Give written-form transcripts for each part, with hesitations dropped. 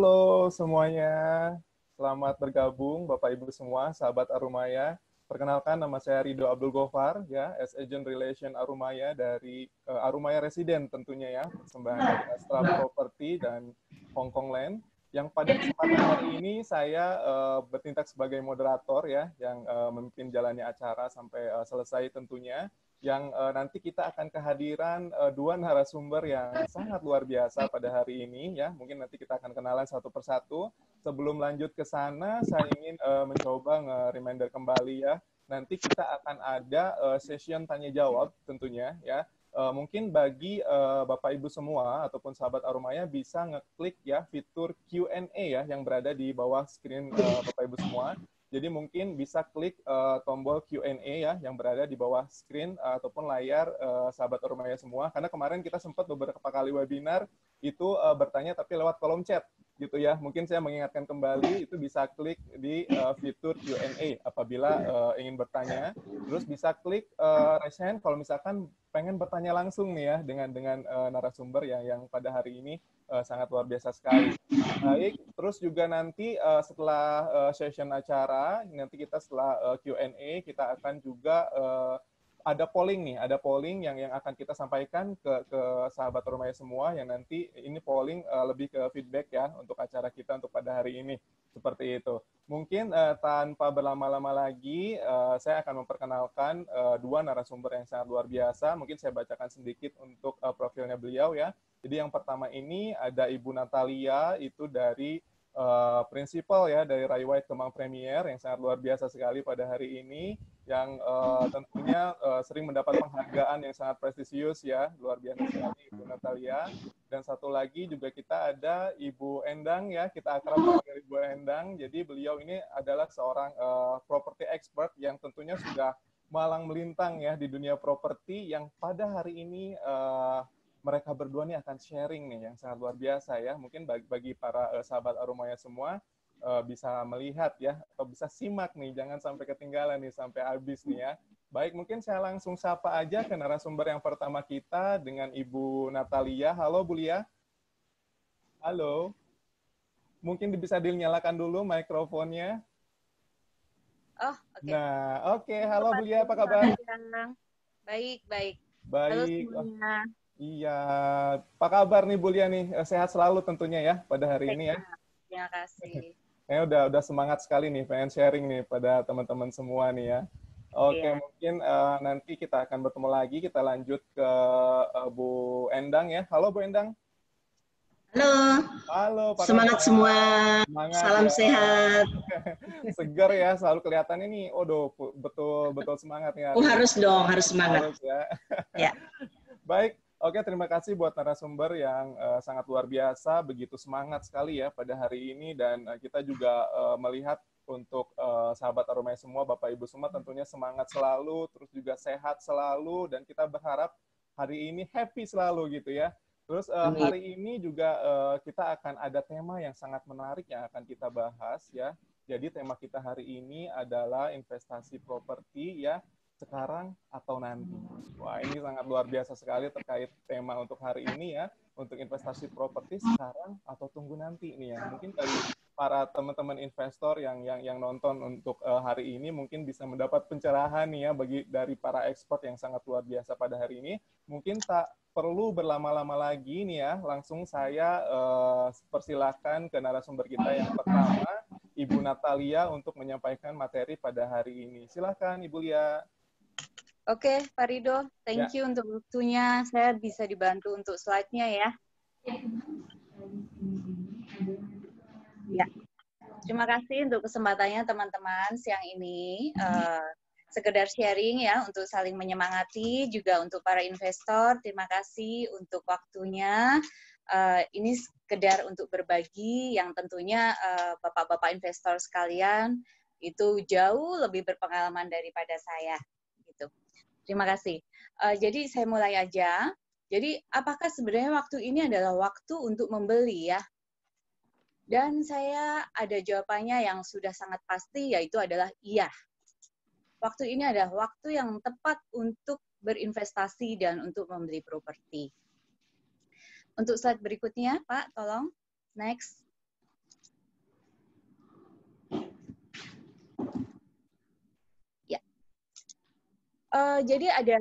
Halo semuanya, selamat bergabung Bapak Ibu semua, sahabat Arumaya. Perkenalkan nama saya Ridho Abdul Gofar, ya, as Agent Relation Arumaya dari Arumaya Residen tentunya ya, persembahan dari Astra Property dan Hong Kong Land. Yang pada kesempatan hari ini saya bertindak sebagai moderator ya, yang memimpin jalannya acara sampai selesai tentunya. Yang nanti kita akan kehadiran dua narasumber yang sangat luar biasa pada hari ini ya. Mungkin nanti kita akan kenalan satu persatu. Sebelum lanjut ke sana, saya ingin mencoba nge-reminder kembali ya. Nanti kita akan ada session tanya jawab tentunya ya. Mungkin bagi Bapak Ibu semua ataupun sahabat Arumaya bisa ngeklik ya fitur Q&A ya yang berada di bawah screen Bapak Ibu semua. Jadi mungkin bisa klik tombol Q&A ya yang berada di bawah screen ataupun layar sahabat Arumaya semua. Karena kemarin kita sempat beberapa kali webinar itu bertanya tapi lewat kolom chat gitu ya. Mungkin saya mengingatkan kembali itu bisa klik di fitur Q&A apabila ingin bertanya. Terus bisa klik raise hand kalau misalkan pengen bertanya langsung nih ya dengan narasumber yang pada hari ini sangat luar biasa sekali. Baik, terus juga nanti setelah session acara, nanti kita setelah Q&A, kita akan juga ada polling nih, ada polling yang akan kita sampaikan ke sahabat Arumaya semua, yang nanti ini polling lebih ke feedback ya untuk acara kita untuk pada hari ini, seperti itu. Mungkin tanpa berlama-lama lagi, saya akan memperkenalkan dua narasumber yang sangat luar biasa. Mungkin saya bacakan sedikit untuk profilnya beliau ya. Jadi yang pertama ini ada Ibu Natalia, itu dari prinsipal ya dari Rai White Kemang Premier yang sangat luar biasa sekali pada hari ini, yang tentunya sering mendapat penghargaan yang sangat prestisius ya, luar biasa sekali Ibu Natalia. Dan satu lagi juga kita ada Ibu Endang ya, kita akrab panggil Ibu Endang. Jadi beliau ini adalah seorang property expert yang tentunya sudah malang melintang ya di dunia properti, yang pada hari ini mereka berdua nih akan sharing nih yang sangat luar biasa ya. Mungkin bagi para sahabat Arumaya semua bisa melihat ya, atau bisa simak nih, jangan sampai ketinggalan nih sampai habis nih ya. Baik, mungkin saya langsung sapa aja ke narasumber yang pertama kita dengan Ibu Natalia. Halo Bu Lia. Halo. Mungkin bisa dinyalakan dulu mikrofonnya. Oh, oke. Nah, oke. Halo Bu Lia, apa kabar? Baik, baik. Halo Baik. semuanya. Iya, apa kabar nih Bu Lia nih? Sehat selalu tentunya ya pada hari ini ya. Terima kasih. Kayaknya udah semangat sekali nih, pengen sharing nih pada teman-teman semua nih ya. Oke, Iya. mungkin nanti kita akan bertemu lagi, kita lanjut ke Bu Endang ya. Halo Bu Endang. Halo, Halo, apa semangat kabar? semua. Semangat Salam ya. sehat. Segar ya, selalu kelihatannya nih. Betul semangat nih hari Oh, ini. harus dong, harus semangat. Harus ya. Ya. Baik, oke, terima kasih buat narasumber yang sangat luar biasa, begitu semangat sekali ya pada hari ini, dan kita juga melihat untuk sahabat Arumaya semua, Bapak Ibu semua tentunya semangat selalu, terus juga sehat selalu, dan kita berharap hari ini happy selalu gitu ya. Terus hari ini juga kita akan ada tema yang sangat menarik yang akan kita bahas ya. Jadi tema kita hari ini adalah investasi properti ya, sekarang atau nanti. Wah, ini sangat luar biasa sekali terkait tema untuk hari ini ya, untuk investasi properti sekarang atau tunggu nanti nih ya. Mungkin bagi para teman-teman investor yang nonton untuk hari ini mungkin bisa mendapat pencerahan nih ya dari para expert yang sangat luar biasa pada hari ini. Mungkin tak perlu berlama-lama lagi nih ya, langsung saya persilahkan ke narasumber kita yang pertama, Ibu Natalia, untuk menyampaikan materi pada hari ini. Silakan Ibu Lia. Oke, Pak Ridho, thank you untuk waktunya. Saya bisa dibantu untuk slide-nya ya. Ya. Terima kasih untuk kesempatannya teman-teman siang ini. Sekedar sharing ya, untuk saling menyemangati, juga untuk para investor, terima kasih untuk waktunya. Ini sekedar untuk berbagi yang tentunya Bapak-Bapak investor sekalian itu jauh lebih berpengalaman daripada saya. Gitu. Terima kasih. Jadi saya mulai aja. Jadi apakah sebenarnya waktu ini adalah waktu untuk membeli ya? Dan saya ada jawabannya yang sudah sangat pasti, yaitu adalah iya. Waktu ini adalah waktu yang tepat untuk berinvestasi dan untuk membeli properti. Untuk slide berikutnya, Pak, tolong. Next. Jadi ada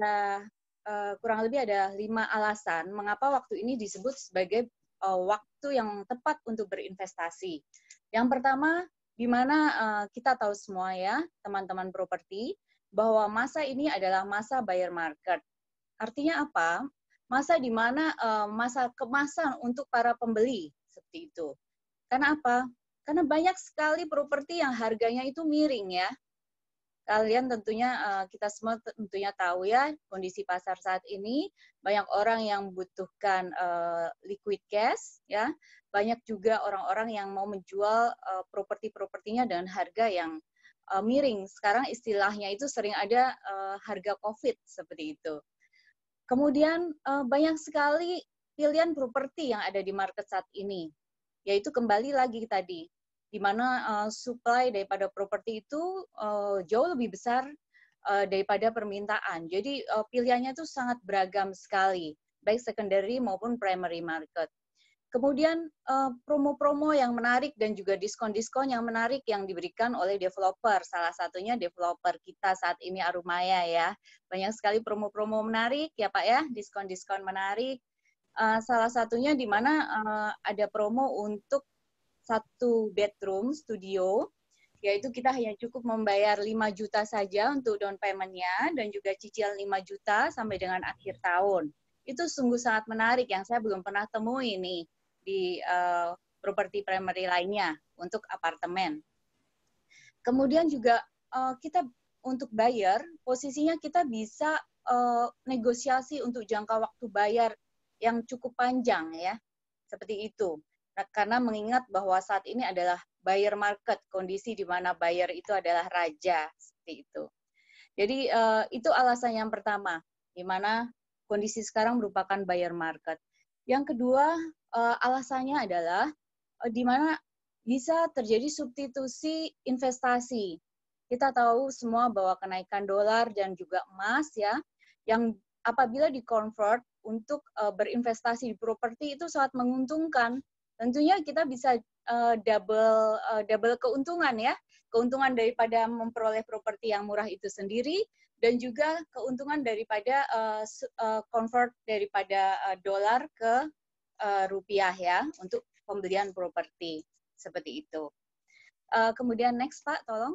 kurang lebih ada 5 alasan mengapa waktu ini disebut sebagai waktu yang tepat untuk berinvestasi. Yang pertama, di mana kita tahu semua ya, teman-teman properti, bahwa masa ini adalah masa buyer market. Artinya apa? Masa di mana masa kemasan untuk para pembeli, seperti itu. Karena apa? Karena banyak sekali properti yang harganya itu miring ya. Kalian tentunya, kita semua tentunya tahu ya, kondisi pasar saat ini, banyak orang yang membutuhkan liquid cash, ya, banyak juga orang-orang yang mau menjual properti-propertinya dengan harga yang miring. Sekarang istilahnya itu sering ada harga COVID, seperti itu. Kemudian banyak sekali pilihan properti yang ada di market saat ini, yaitu kembali lagi tadi, di mana supply daripada properti itu jauh lebih besar daripada permintaan. Jadi pilihannya itu sangat beragam sekali, baik secondary maupun primary market. Kemudian promo-promo yang menarik dan juga diskon-diskon yang menarik yang diberikan oleh developer. Salah satunya developer kita saat ini Arumaya ya. Banyak sekali promo-promo menarik ya Pak ya, diskon-diskon menarik. Salah satunya di mana ada promo untuk 1 bedroom studio, yaitu kita hanya cukup membayar 5 juta saja untuk down payment-nya dan juga cicil 5 juta sampai dengan akhir tahun. Itu sungguh sangat menarik yang saya belum pernah temui nih di properti primary lainnya untuk apartemen. Kemudian juga kita untuk buyer, posisinya kita bisa negosiasi untuk jangka waktu bayar yang cukup panjang ya, seperti itu. Karena mengingat bahwa saat ini adalah buyer market, kondisi di mana buyer itu adalah raja, seperti itu. Jadi itu alasan yang pertama, di mana kondisi sekarang merupakan buyer market. Yang kedua, alasannya adalah di mana bisa terjadi substitusi investasi. Kita tahu semua bahwa kenaikan dolar dan juga emas ya, yang apabila di-convert untuk berinvestasi di properti itu sangat menguntungkan. Tentunya kita bisa double keuntungan ya, keuntungan daripada memperoleh properti yang murah itu sendiri dan juga keuntungan daripada convert daripada dolar ke rupiah ya untuk pembelian properti seperti itu. Kemudian next Pak, tolong.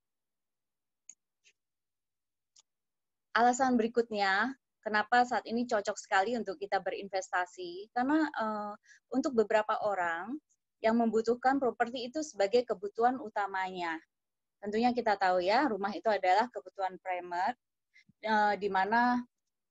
Alasan berikutnya, kenapa saat ini cocok sekali untuk kita berinvestasi? Karena untuk beberapa orang yang membutuhkan properti itu sebagai kebutuhan utamanya. Tentunya kita tahu ya, rumah itu adalah kebutuhan primer, di mana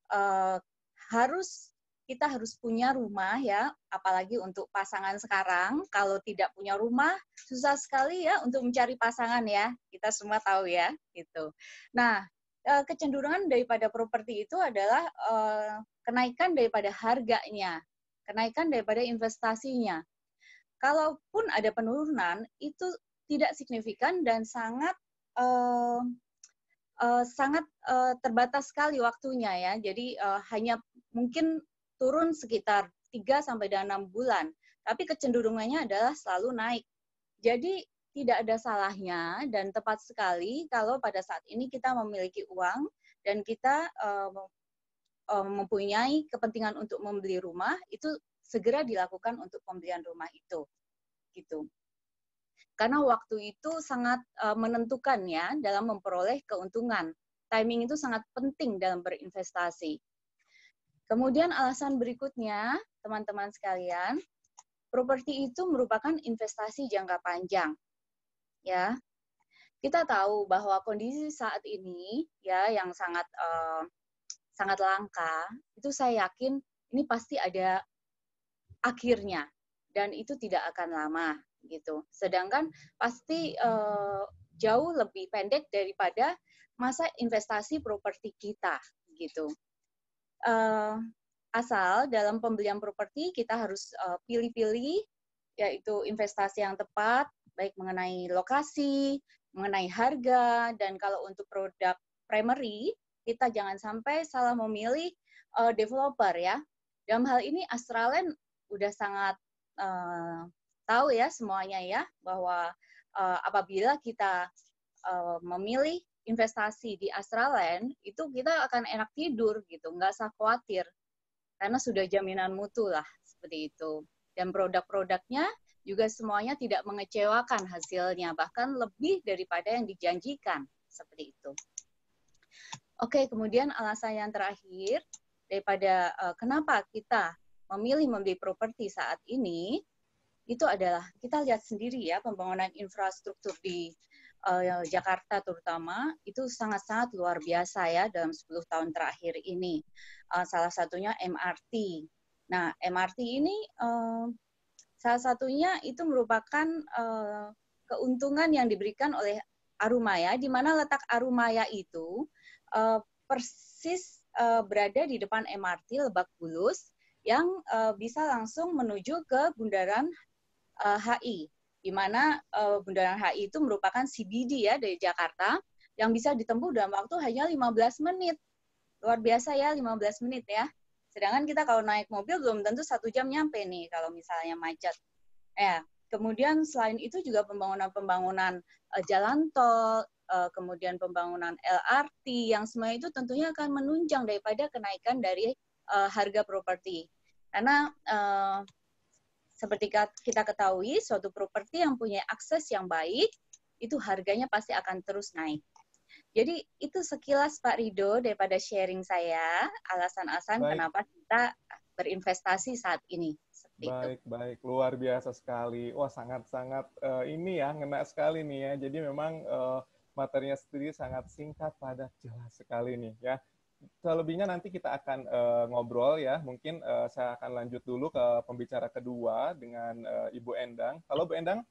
kita harus punya rumah ya, apalagi untuk pasangan sekarang, kalau tidak punya rumah, susah sekali ya untuk mencari pasangan ya, kita semua tahu ya, gitu. Nah, kecenderungan daripada properti itu adalah kenaikan daripada harganya, kenaikan daripada investasinya. Kalaupun ada penurunan, itu tidak signifikan dan sangat terbatas sekali waktunya ya. Jadi hanya mungkin turun sekitar 3-6 bulan, tapi kecenderungannya adalah selalu naik. Jadi tidak ada salahnya dan tepat sekali kalau pada saat ini kita memiliki uang dan kita mempunyai kepentingan untuk membeli rumah, itu segera dilakukan untuk pembelian rumah itu. Gitu. Karena waktu itu sangat menentukan ya dalam memperoleh keuntungan. Timing itu sangat penting dalam berinvestasi. Kemudian alasan berikutnya, teman-teman sekalian, properti itu merupakan investasi jangka panjang. Ya, kita tahu bahwa kondisi saat ini ya yang sangat langka, itu saya yakin ini pasti ada akhirnya dan itu tidak akan lama gitu. Sedangkan pasti jauh lebih pendek daripada masa investasi properti kita gitu. Asal dalam pembelian properti kita harus pilih-pilih yaitu investasi yang tepat, baik mengenai lokasi, mengenai harga, dan kalau untuk produk primary, kita jangan sampai salah memilih developer ya. Dalam hal ini Astraland udah sangat tahu ya semuanya ya, bahwa apabila kita memilih investasi di Astraland, itu kita akan enak tidur gitu, nggak usah khawatir. Karena sudah jaminan mutu lah, seperti itu. Dan produk-produknya juga semuanya tidak mengecewakan hasilnya, bahkan lebih daripada yang dijanjikan, seperti itu. Oke, kemudian alasan yang terakhir, daripada kenapa kita memilih membeli properti saat ini, itu adalah kita lihat sendiri ya, pembangunan infrastruktur di Jakarta terutama itu sangat-sangat luar biasa ya dalam 10 tahun terakhir ini. Salah satunya MRT. Nah, MRT ini salah satunya itu merupakan keuntungan yang diberikan oleh Arumaya, di mana letak Arumaya itu persis berada di depan MRT Lebak Bulus yang bisa langsung menuju ke Bundaran HI, di mana Bundaran HI itu merupakan CBD ya dari Jakarta yang bisa ditempuh dalam waktu hanya 15 menit. Luar biasa ya, 15 menit ya. Sedangkan kita kalau naik mobil belum tentu 1 jam nyampe nih kalau misalnya macet. Kemudian selain itu juga pembangunan jalan tol, kemudian pembangunan LRT yang semua itu tentunya akan menunjang daripada kenaikan dari harga properti. Karena seperti kita ketahui, suatu properti yang punya akses yang baik, itu harganya pasti akan terus naik. Jadi itu sekilas Pak Rido daripada sharing saya, alasan-alasan kenapa kita berinvestasi saat ini. Baik. Luar biasa sekali. Wah, sangat-sangat ini ya, ngena sekali nih ya. Jadi memang materinya sendiri sangat singkat, padat, jelas sekali nih ya. Selebihnya nanti kita akan ngobrol ya. Mungkin saya akan lanjut dulu ke pembicara kedua dengan Ibu Endang. Halo Bu Endang.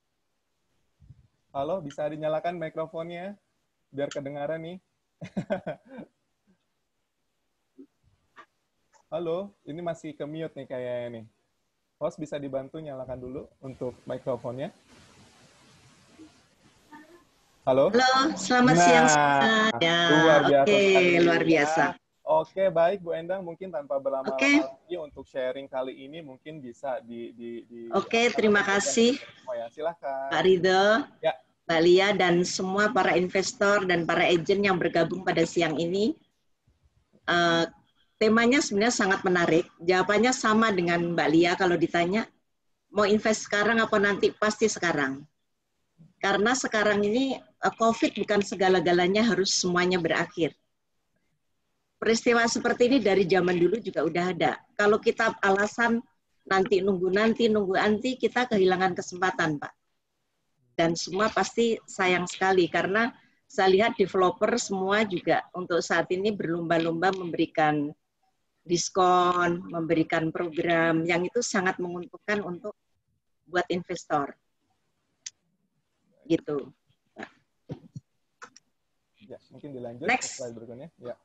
Halo, bisa dinyalakan mikrofonnya biar kedengaran nih. Halo, ini masih ke mute nih kayaknya nih. Host bisa dibantu nyalakan dulu untuk mikrofonnya. Halo? Halo, selamat siang semua. Ya, luar biasa sekali. Luar biasa. Oke, baik Bu Endang, mungkin tanpa berlama-lama lagi untuk sharing kali ini mungkin bisa Oke, terima kasih. Ya, silahkan. Pak Ridho, ya. Mbak Lia, dan semua para investor dan para agent yang bergabung pada siang ini. Temanya sebenarnya sangat menarik. Jawabannya sama dengan Mbak Lia kalau ditanya, mau invest sekarang apa nanti? Pasti sekarang. Karena sekarang ini COVID bukan segala-galanya harus semuanya berakhir. Peristiwa seperti ini dari zaman dulu juga udah ada. Kalau kita alasan nunggu nanti, kita kehilangan kesempatan, Pak. Dan semua pasti sayang sekali karena saya lihat developer semua juga untuk saat ini berlomba-lomba memberikan diskon, memberikan program yang itu sangat menguntungkan untuk buat investor. Gitu. Ya, mungkin dilanjut Next. slide berikutnya. Ya.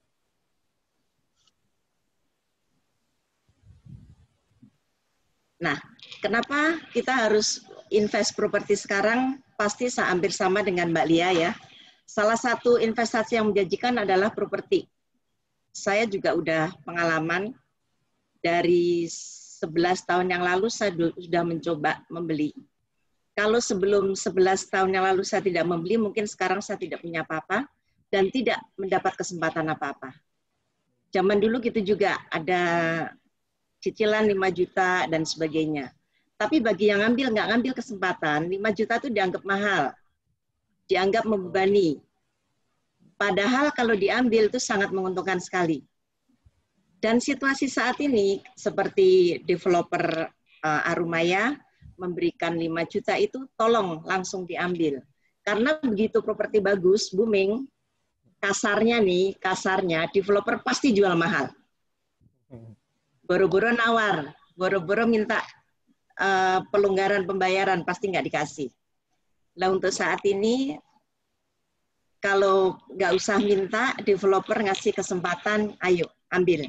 Nah, kenapa kita harus invest properti sekarang? Pasti hampir sama dengan Mbak Lia ya. Salah satu investasi yang menjanjikan adalah properti. Saya juga udah pengalaman dari 11 tahun yang lalu saya sudah mencoba membeli. Kalau sebelum 11 tahun yang lalu saya tidak membeli, mungkin sekarang saya tidak punya apa-apa dan tidak mendapat kesempatan apa-apa. Zaman dulu gitu juga, ada cicilan 5 juta dan sebagainya. Tapi bagi yang nggak ngambil kesempatan, 5 juta itu dianggap mahal, dianggap membebani. Padahal kalau diambil itu sangat menguntungkan sekali. Dan situasi saat ini, seperti developer Arumaya, memberikan 5 juta itu tolong langsung diambil. Karena begitu properti bagus, booming, kasarnya developer pasti jual mahal. Boro-boro nawar, boro-boro minta pelonggaran pembayaran, pasti nggak dikasih. Nah untuk saat ini, kalau nggak usah minta, developer ngasih kesempatan, ayo ambil.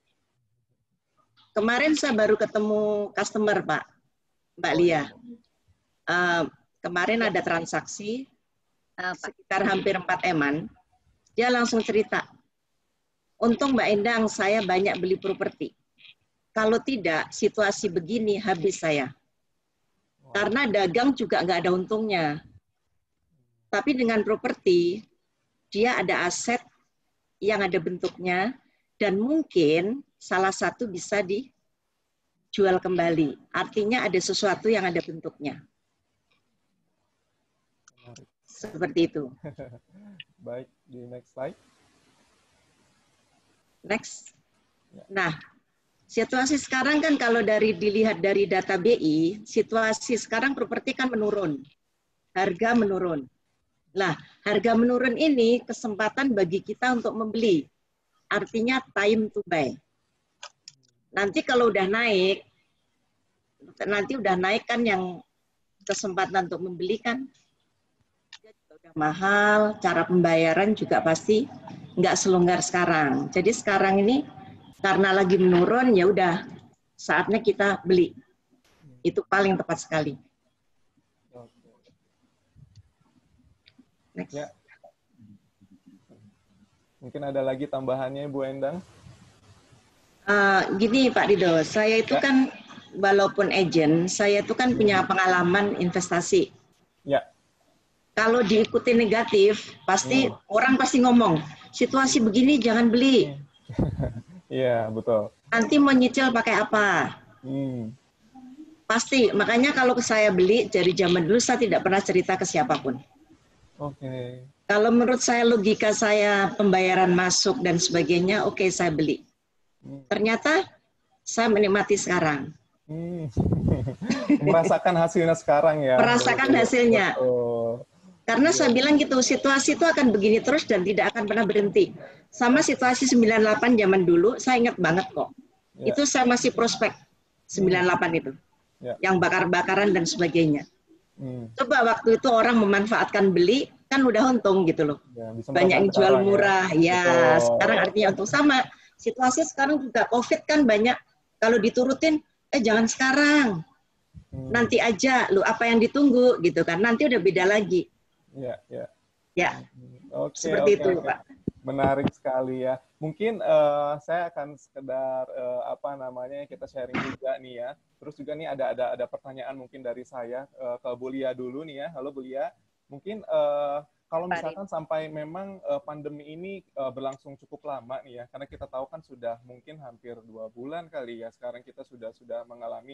Kemarin saya baru ketemu customer, Pak. Mbak Lia, kemarin ada transaksi sekitar hampir 4 M-an, dia langsung cerita, untung Mbak Endang saya banyak beli properti, kalau tidak situasi begini habis saya, karena dagang juga nggak ada untungnya, tapi dengan properti dia ada aset yang ada bentuknya, dan mungkin salah satu bisa dijual kembali. Artinya ada sesuatu yang ada bentuknya. Seperti itu. Baik, di next slide. Next. Nah, situasi sekarang kan kalau dilihat dari data BI, situasi sekarang properti kan menurun. Harga menurun. Nah, harga menurun ini kesempatan bagi kita untuk membeli. Artinya time to buy. Nanti kalau udah naik kan yang kesempatan untuk membeli kan udah mahal, cara pembayaran juga pasti nggak selonggar sekarang. Jadi sekarang ini karena lagi menurun, ya udah saatnya kita beli. Itu paling tepat sekali. Next. Ya. Mungkin ada lagi tambahannya, Bu Endang? Gini Pak Rido, saya itu kan walaupun agent, saya itu kan punya pengalaman investasi. Ya. Kalau diikuti negatif, pasti orang pasti ngomong, situasi begini jangan beli. Iya, betul. Nanti mau nyicil pakai apa? Pasti, makanya kalau saya beli dari zaman dulu saya tidak pernah cerita ke siapapun. Oke. Kalau menurut saya logika saya pembayaran masuk dan sebagainya, oke, saya beli. Ternyata saya menikmati sekarang. Merasakan hasilnya sekarang ya. Merasakan hasilnya. Betul. Karena saya bilang gitu, situasi itu akan begini terus dan tidak akan pernah berhenti. Sama situasi 98 zaman dulu, saya ingat banget kok. Ya. Itu saya masih prospek 98 itu. Ya. Yang bakar-bakaran dan sebagainya. Coba waktu itu orang memanfaatkan beli, kan udah untung gitu loh. Ya, banyak yang jual sekarang, murah. Ya, betul. sekarang artinya untung. Sama situasi sekarang juga COVID kan banyak. Kalau diturutin, jangan sekarang. Nanti aja, lu apa yang ditunggu gitu kan. Nanti udah beda lagi. Ya. Oke, seperti itu, Pak. Menarik sekali ya. Mungkin saya akan sekedar kita sharing juga nih ya. Terus juga nih ada pertanyaan mungkin dari saya ke Bu Lia dulu nih ya. Halo Bu Lia. Mungkin kalau misalkan sampai memang pandemi ini berlangsung cukup lama nih ya, karena kita tahu kan sudah mungkin hampir 2 bulan kali ya. Sekarang kita sudah mengalami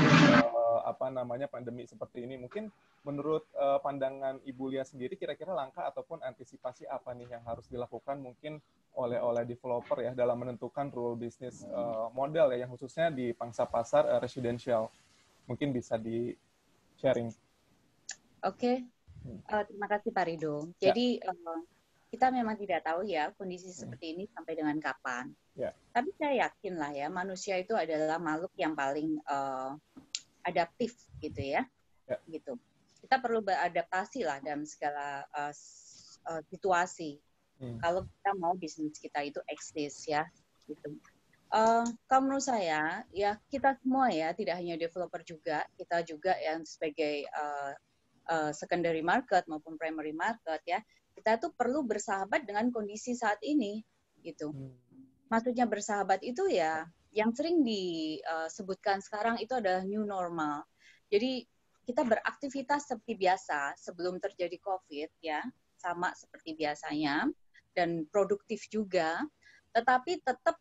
pandemi seperti ini. Mungkin menurut pandangan Ibu Lia sendiri, kira-kira langkah ataupun antisipasi apa nih yang harus dilakukan mungkin oleh developer ya dalam menentukan rule bisnis model ya, yang khususnya di pangsa pasar residential. Mungkin bisa di sharing. Oke. Terima kasih Pak Rido. Jadi kita memang tidak tahu ya kondisi seperti ini sampai dengan kapan. Tapi saya yakin lah ya, manusia itu adalah makhluk yang paling adaptif gitu ya. Gitu. Kita perlu beradaptasi lah dalam segala situasi. Kalau kita mau bisnis kita itu eksis ya. Gitu. Kalau menurut saya ya kita semua ya, tidak hanya developer juga, kita juga yang sebagai secondary market maupun primary market ya, kita tuh perlu bersahabat dengan kondisi saat ini gitu. Maksudnya bersahabat itu ya yang sering disebutkan sekarang itu adalah new normal. Jadi kita beraktivitas seperti biasa sebelum terjadi COVID ya, sama seperti biasanya dan produktif juga, tetapi tetap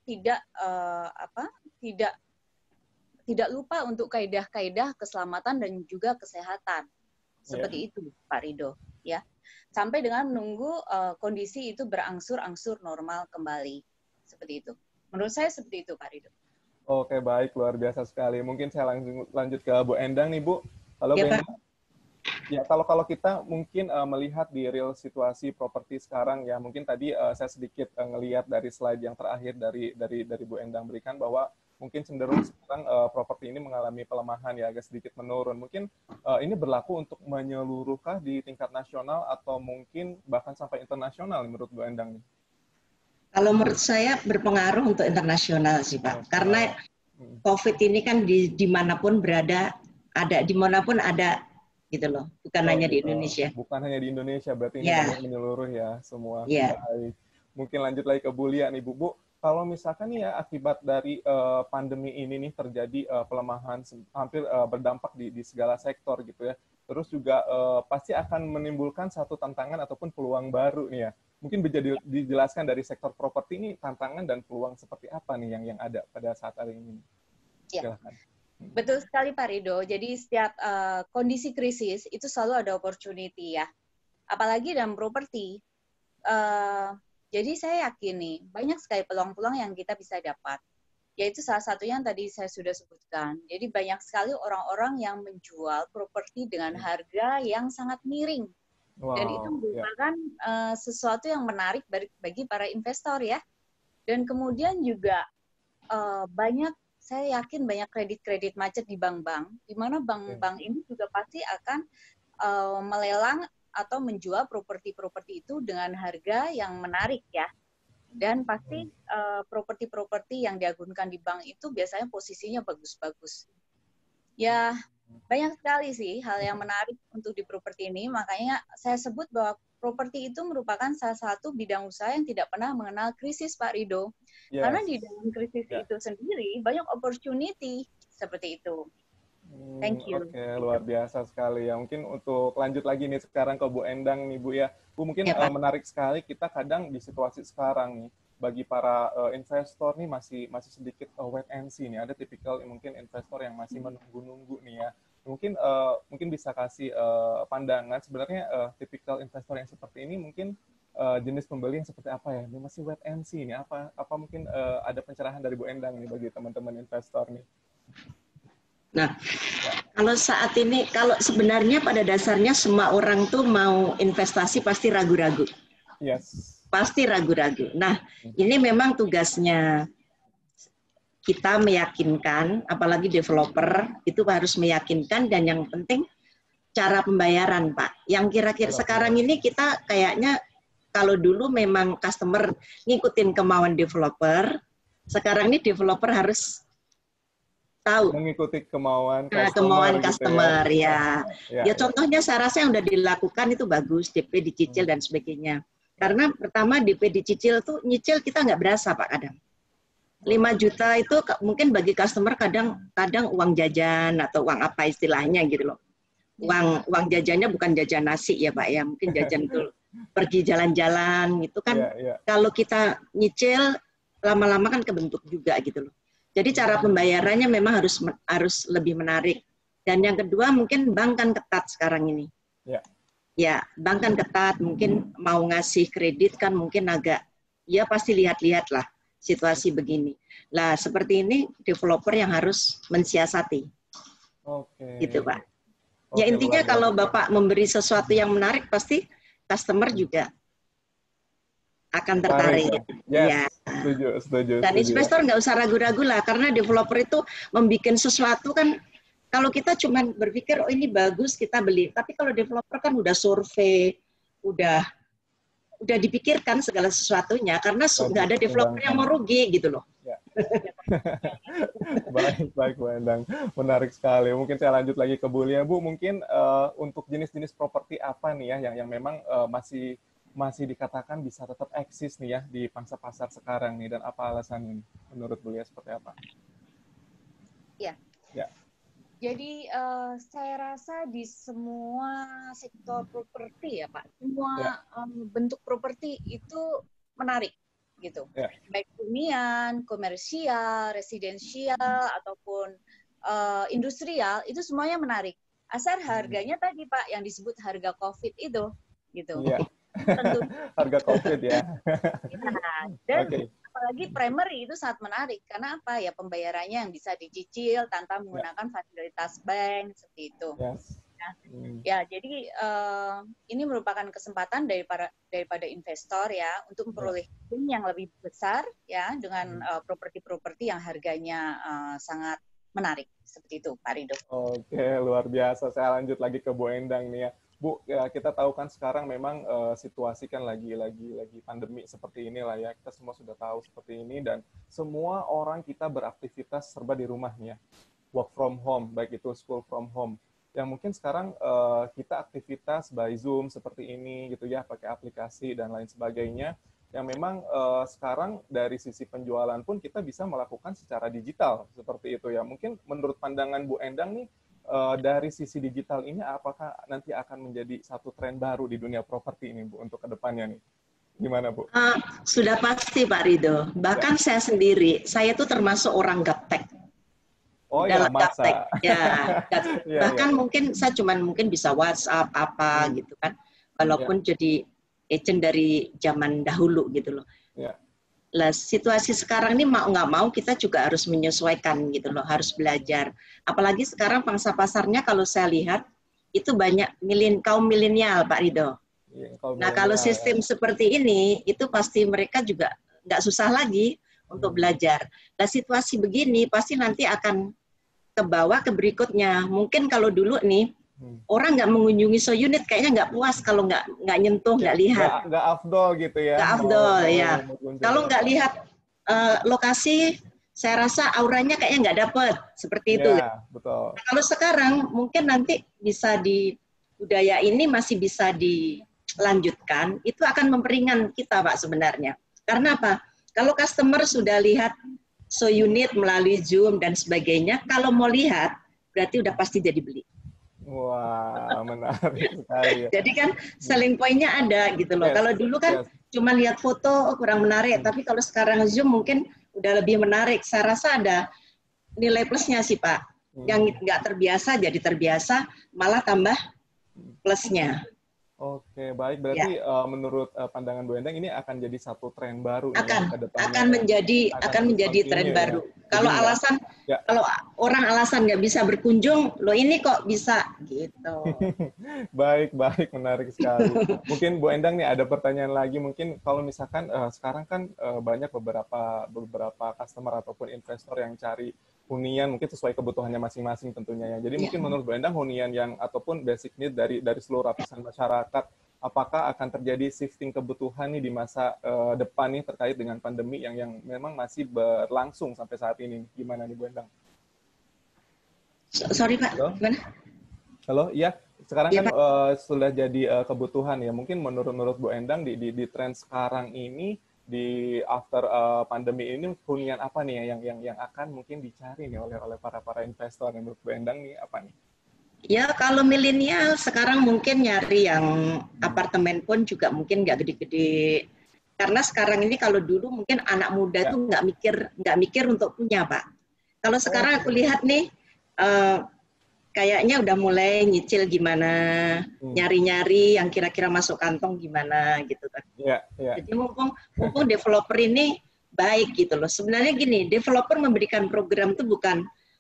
tidak lupa untuk kaidah-kaidah keselamatan dan juga kesehatan. Seperti itu, Pak Rido, ya. Sampai dengan menunggu kondisi itu berangsur-angsur normal kembali, seperti itu. Menurut saya seperti itu, Pak Rido. Oke, baik, luar biasa sekali. Mungkin saya lanjut ke Bu Endang nih, Bu. Halo, Bu Endang. Ya, kalau kita mungkin melihat di real situasi properti sekarang ya, mungkin tadi saya sedikit ngelihat dari slide yang terakhir dari Bu Endang berikan bahwa mungkin cenderung sekarang properti ini mengalami pelemahan ya, agak sedikit menurun. Mungkin ini berlaku untuk menyeluruhkah di tingkat nasional atau mungkin bahkan sampai internasional menurut Bu Endang nih? Kalau menurut saya berpengaruh untuk internasional sih Pak, karena COVID ini kan dimanapun berada, dimanapun ada gitu loh, bukan hanya di Indonesia. Bukan hanya di Indonesia, berarti ini benar menyeluruh ya semua. Baik. Mungkin lanjut lagi ke Bu Lia nih, Bu. Kalau misalkan nih ya akibat dari pandemi ini nih terjadi pelemahan hampir berdampak di segala sektor gitu ya. Terus juga pasti akan menimbulkan satu tantangan ataupun peluang baru nih ya. Mungkin bisa dijelaskan dari sektor properti ini tantangan dan peluang seperti apa nih yang ada pada saat hari ini? Ya. Silakan. Betul sekali Pak Rido. Jadi setiap kondisi krisis itu selalu ada opportunity ya. Apalagi dalam properti. Jadi saya yakin nih banyak sekali peluang-peluang yang kita bisa dapat. Yaitu salah satunya yang tadi saya sudah sebutkan. Jadi banyak sekali orang-orang yang menjual properti dengan harga yang sangat miring. Wow, dan itu merupakan sesuatu yang menarik bagi para investor ya. Dan kemudian juga saya yakin banyak kredit-kredit macet di bank-bank, di mana bank-bank ini juga pasti akan melelang atau menjual properti-properti itu dengan harga yang menarik ya. Dan pasti properti-properti yang diagunkan di bank itu biasanya posisinya bagus-bagus. Ya, banyak sekali sih hal yang menarik untuk di properti ini, makanya saya sebut bahwa properti itu merupakan salah satu bidang usaha yang tidak pernah mengenal krisis, Pak Rido. Yes. Karena di dalam krisis itu sendiri banyak opportunity seperti itu. Thank you. Oke, luar biasa sekali ya. Mungkin untuk lanjut lagi nih sekarang ke Bu Endang nih Bu ya. Bu mungkin menarik sekali kita kadang di situasi sekarang nih bagi para investor nih masih sedikit wait and see nih. Ada tipikal mungkin investor yang masih menunggu-nunggu nih ya. Mungkin bisa kasih pandangan sebenarnya tipikal investor yang seperti ini mungkin jenis pembeli yang seperti apa ya? Ini masih wait and see nih. Apa mungkin ada pencerahan dari Bu Endang nih bagi teman-teman investor nih? Nah, kalau saat ini, kalau sebenarnya pada dasarnya semua orang tuh mau investasi pasti ragu-ragu. Yes. Pasti ragu-ragu. Nah, ini memang tugasnya kita meyakinkan, apalagi developer itu harus meyakinkan, dan yang penting cara pembayaran, Pak. Yang kira-kira sekarang ini kita kayaknya kalau dulu memang customer ngikutin kemauan developer, sekarang ini developer harus tahu mengikuti kemauan customer, gitu ya. Ya contohnya saya rasa yang udah dilakukan itu bagus, DP dicicil dan sebagainya. Karena pertama DP dicicil tuh nyicil kita nggak berasa Pak kadang. 5 juta itu mungkin bagi customer kadang uang jajan atau uang apa istilahnya gitu loh. Uang jajannya bukan jajan nasi ya Pak ya, mungkin jajan itu pergi jalan-jalan gitu kan. Kalau kita nyicil lama-lama kan kebentuk juga gitu loh. Jadi cara pembayarannya memang harus lebih menarik. Dan yang kedua mungkin bank kan ketat sekarang ini. Ya, bank kan ketat, mungkin mau ngasih kredit kan mungkin agak, ya pasti lihat-lihat lah situasi begini. Lah seperti ini developer yang harus mensiasati. Gitu Pak. Ya intinya kalau Bapak memberi sesuatu yang menarik pasti customer juga akan tertarik. Ya. Setuju. Dan investor nggak usah ragu-ragu lah, karena developer itu membuat sesuatu kan, kalau kita cuma berpikir, oh ini bagus, kita beli. Tapi kalau developer kan udah survei, udah dipikirkan segala sesuatunya, karena nggak ada developer yang mau rugi gitu loh. Ya. Baik, Bu Endang. Menarik sekali. Mungkin saya lanjut lagi ke Bu Lia. Bu, mungkin untuk jenis-jenis properti apa nih ya yang memang masih dikatakan bisa tetap eksis nih ya di pangsa pasar sekarang nih, dan apa alasannya nih, menurut Bu Lia seperti apa? Ya. Jadi saya rasa di semua sektor properti ya Pak, semua bentuk properti itu menarik gitu. Baik hunian, komersial, residensial ataupun industrial itu semuanya menarik. Asal harganya tadi Pak yang disebut harga COVID itu gitu. Tentu. Harga COVID ya. Dan apalagi primary itu sangat menarik karena apa ya, pembayarannya yang bisa dicicil tanpa menggunakan fasilitas bank seperti itu. Ya jadi ini merupakan kesempatan daripada investor ya untuk memperoleh yang lebih besar ya dengan properti-properti yang harganya sangat menarik seperti itu Pak Rido. Oke, luar biasa. Saya lanjut lagi ke Bu Endang nih ya. Bu, ya kita tahu kan sekarang memang situasi kan lagi pandemi seperti inilah ya. Kita semua sudah tahu seperti ini, dan semua orang kita beraktivitas serba di rumah nih ya. Work from home, baik itu school from home. Yang mungkin sekarang kita aktivitas by Zoom seperti ini gitu ya, pakai aplikasi dan lain sebagainya. Yang memang sekarang dari sisi penjualan pun kita bisa melakukan secara digital seperti itu ya. Mungkin menurut pandangan Bu Endang nih, dari sisi digital ini apakah nanti akan menjadi satu tren baru di dunia properti ini Bu untuk kedepannya nih? Gimana, Bu? Sudah pasti Pak Rido. Bahkan saya sendiri, saya tuh termasuk orang gaptek. Oh ya, Dalam gaptek. masa. Ya, Iya, iya. bahkan mungkin saya cuman mungkin bisa WhatsApp apa gitu kan. Ya, Walaupun jadi agent dari zaman dahulu gitu loh. ya. Lah, situasi sekarang ini mau nggak mau kita juga harus menyesuaikan gitu loh, harus belajar. Apalagi sekarang pangsa pasarnya kalau saya lihat itu banyak kaum milenial, Pak Rido. Iya, kalau Nah, kalau milenial ya. sistem seperti ini, itu pasti mereka juga nggak susah lagi untuk belajar. Nah, situasi begini pasti nanti akan ke bawah ke berikutnya. Mungkin kalau dulu nih, orang nggak mengunjungi unit kayaknya nggak puas kalau nggak nyentuh, nggak lihat. Nggak afdol gitu ya, Nggak mau afdol, mau ya. mau kunjung Kalau ke nggak tempat. lihat lokasi, saya rasa auranya kayaknya nggak dapet. Seperti itu. Ya, betul. Nah, kalau sekarang, mungkin nanti bisa di budaya ini masih bisa dilanjutkan, itu akan memperingan kita, Pak, sebenarnya. Karena apa? Kalau customer sudah lihat unit melalui Zoom dan sebagainya, kalau mau lihat, berarti udah pasti jadi beli. Wah, menarik sekali ya. Jadi kan selling point-nya ada gitu loh. Yes, Kalau dulu kan yes. cuma lihat foto, oh, kurang menarik. Tapi kalau sekarang Zoom mungkin udah lebih menarik. Saya rasa ada nilai plusnya sih, Pak. Yang nggak terbiasa jadi terbiasa, malah tambah plusnya. Oke, baik. Ya. Berarti menurut pandangan Bu Endang ini akan jadi satu tren baru nih ya ke depannya. Akan menjadi terus tren continue baru. ya. Kalau Jadi alasan ya. kalau orang alasan nggak bisa berkunjung, lo ini kok bisa gitu. Baik, baik, menarik sekali. Mungkin Bu Endang nih ada pertanyaan lagi. Mungkin kalau misalkan sekarang kan banyak beberapa customer ataupun investor yang cari hunian mungkin sesuai kebutuhannya masing-masing tentunya ya. Jadi mungkin menurut Bu Endang hunian yang ataupun basic need dari seluruh lapisan masyarakat, apakah akan terjadi shifting kebutuhan nih di masa depan nih terkait dengan pandemi yang memang masih berlangsung sampai saat ini? Gimana nih Bu Endang? Sorry Pak, Halo? gimana? Halo, iya. Sekarang Ya, kan Pak. sudah jadi kebutuhan ya. Mungkin menurut Bu Endang di tren sekarang ini di after pandemi ini hunian apa nih ya yang akan mungkin dicari nih oleh para investor. Menurut Bu Endang nih apa nih? Ya kalau milenial sekarang mungkin nyari yang apartemen pun juga mungkin nggak gede-gede. Karena sekarang ini kalau dulu mungkin anak muda Ya. tuh nggak mikir untuk punya, Pak. Kalau sekarang aku lihat nih kayaknya udah mulai nyicil gimana, nyari-nyari yang kira-kira masuk kantong gimana gitu kan. Ya, ya. Jadi mumpung developer ini baik gitu loh. Sebenarnya gini, developer memberikan program itu bukan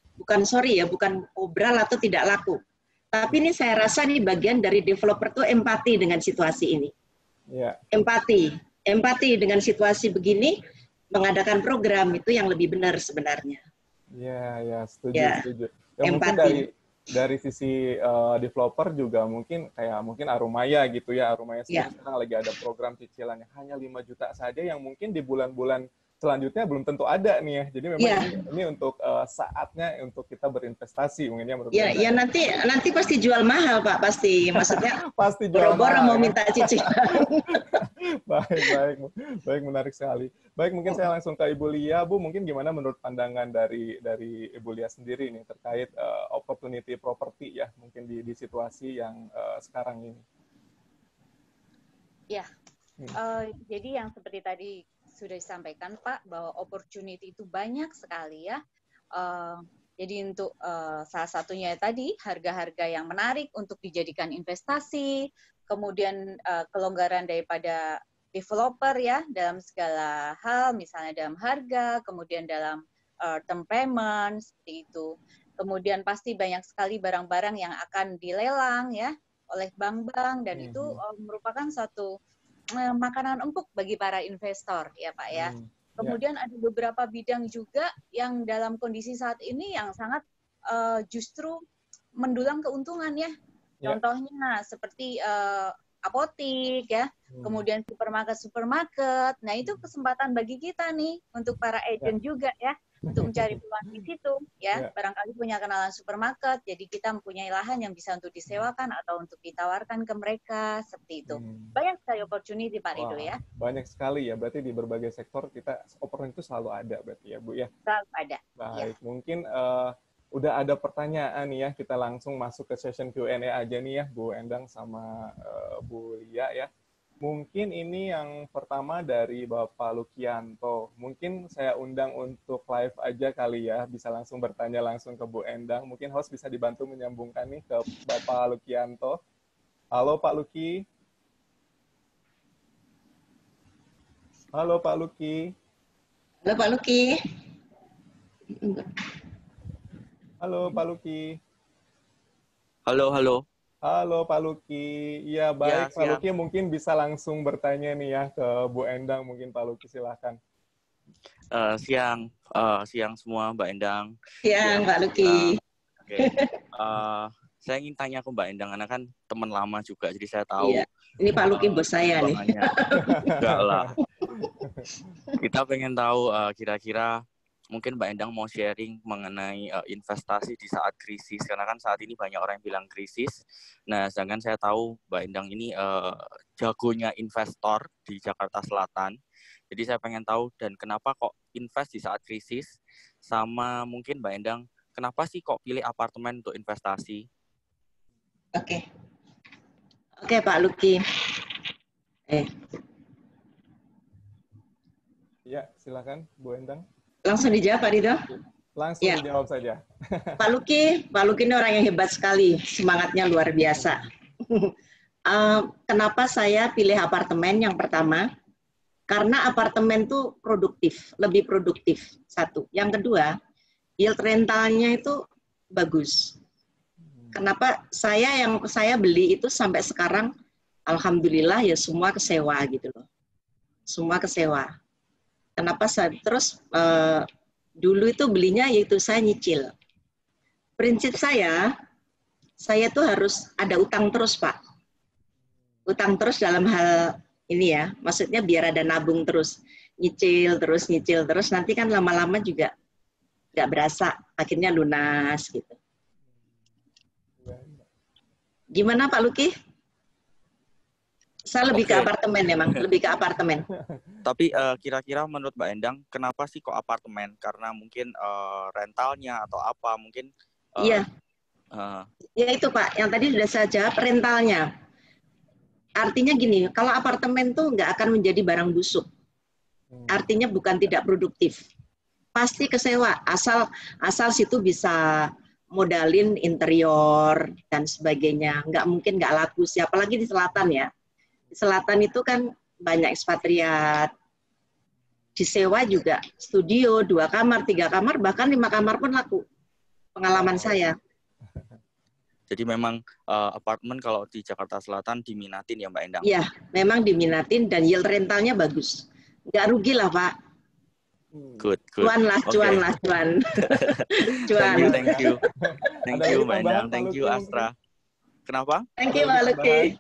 obral atau tidak laku. Tapi ini saya rasa nih bagian dari developer tuh empati dengan situasi ini. Ya. Empati dengan situasi begini, mengadakan program itu yang lebih benar sebenarnya. Ya, setuju, Ya, setuju. Ya empati. mungkin dari sisi developer juga mungkin Arumaya gitu ya. Arumaya sendiri sekarang lagi ada program cicilannya hanya 5 juta saja yang mungkin di bulan-bulan selanjutnya belum tentu ada nih ya. Jadi memang ini untuk saatnya untuk kita berinvestasi mungkin ya menurut Anda. Ya nanti pasti jual mahal Pak, pasti. Maksudnya pasti jual mahal. Mau minta cicilan. Baik, menarik sekali. Baik, mungkin saya langsung ke Ibu Lia. Bu, mungkin gimana menurut pandangan dari Ibu Lia sendiri nih terkait opportunity property ya, mungkin di situasi yang sekarang ini. Ya, jadi yang seperti tadi sudah disampaikan Pak, bahwa opportunity itu banyak sekali ya. Jadi untuk salah satunya tadi, harga-harga yang menarik untuk dijadikan investasi, kemudian kelonggaran daripada developer ya, dalam segala hal, misalnya dalam harga, kemudian dalam term payment, seperti itu. Kemudian pasti banyak sekali barang-barang yang akan dilelang ya oleh bank-bank, dan itu merupakan suatu makanan empuk bagi para investor ya Pak ya. Kemudian ada beberapa bidang juga yang dalam kondisi saat ini yang sangat justru mendulang keuntungan ya. Contohnya seperti apotik ya, kemudian supermarket. Nah itu kesempatan bagi kita nih untuk para agent juga ya, untuk mencari peluang di situ ya. Barangkali punya kenalan supermarket, jadi kita mempunyai lahan yang bisa untuk disewakan atau untuk ditawarkan ke mereka seperti itu. Banyak sekali opportunity Pak Rido ya. Banyak sekali ya, berarti di berbagai sektor kita opportunity itu selalu ada berarti ya Bu ya. Selalu ada. Baik, mungkin udah ada pertanyaan nih ya, kita langsung masuk ke session Q&A aja nih ya, Bu Endang sama Bu Lia ya. Mungkin ini yang pertama dari Bapak Lukianto. Mungkin saya undang untuk live aja kali ya, bisa langsung bertanya langsung ke Bu Endang. Mungkin host bisa dibantu menyambungkan nih ke Bapak Lukianto. Halo Pak Luki. Halo Pak Luki. Halo Pak Luki. Halo Pak Luki. Halo, halo. Halo Pak Luki. Ya baik, Ya, Pak Luki mungkin bisa langsung bertanya nih ya ke Bu Endang. Mungkin Pak Luki silahkan. Siang semua Mbak Endang. Siang Pak Luki. Oke. Saya ingin tanya ke Mbak Endang, karena kan teman lama juga, jadi saya tahu. Iya. Ini Pak Luki bos saya nih. Enggak lah. Kita pengen tahu kira-kira mungkin Mbak Endang mau sharing mengenai investasi di saat krisis, karena kan saat ini banyak orang yang bilang krisis. Nah, sedangkan saya tahu Mbak Endang ini jagonya investor di Jakarta Selatan. Jadi saya pengen tahu dan kenapa kok invest di saat krisis, sama mungkin Mbak Endang kenapa sih kok pilih apartemen untuk investasi? Oke. Oke Pak Luki. Ya, silakan Bu Endang. Langsung dijawab Pak Rido? Langsung Ya. dijawab saja. Pak Luki ini orang yang hebat sekali, semangatnya luar biasa. Kenapa saya pilih apartemen yang pertama? Karena apartemen itu produktif, lebih produktif, satu. Yang kedua, yield rentalnya itu bagus. Kenapa yang saya beli itu sampai sekarang, alhamdulillah ya semua kesewa gitu loh. Semua kesewa. Kenapa saya terus dulu itu belinya yaitu saya nyicil. Prinsip saya tuh harus ada utang terus Pak. Utang terus dalam hal ini ya, maksudnya biar ada nabung terus. Nyicil terus, nanti kan lama-lama juga nggak berasa, akhirnya lunas gitu. Gimana Pak Luki? Saya lebih ke apartemen memang, lebih ke apartemen. Tapi kira-kira menurut Mbak Endang, kenapa sih kok apartemen? Karena mungkin rentalnya atau apa? Mungkin Iya. Ya itu Pak, yang tadi sudah saya jawab, rentalnya. Artinya gini, kalau apartemen tuh nggak akan menjadi barang busuk. Artinya bukan tidak produktif. Pasti kesewa, asal situ bisa modalin interior dan sebagainya. Nggak mungkin nggak laku sih, apalagi di selatan ya. Di selatan itu kan banyak ekspatriat. Disewa juga studio, 2 kamar, 3 kamar, bahkan 5 kamar pun laku. Pengalaman saya. Jadi memang apartemen kalau di Jakarta Selatan diminatin ya Mbak Endang? Iya, memang diminatin dan yield rentalnya bagus. Nggak rugi lah Pak. Good. Cuan. Cuan. Thank you Mbak Endang, thank you Astra. Kenapa? Thank you Pak Luki.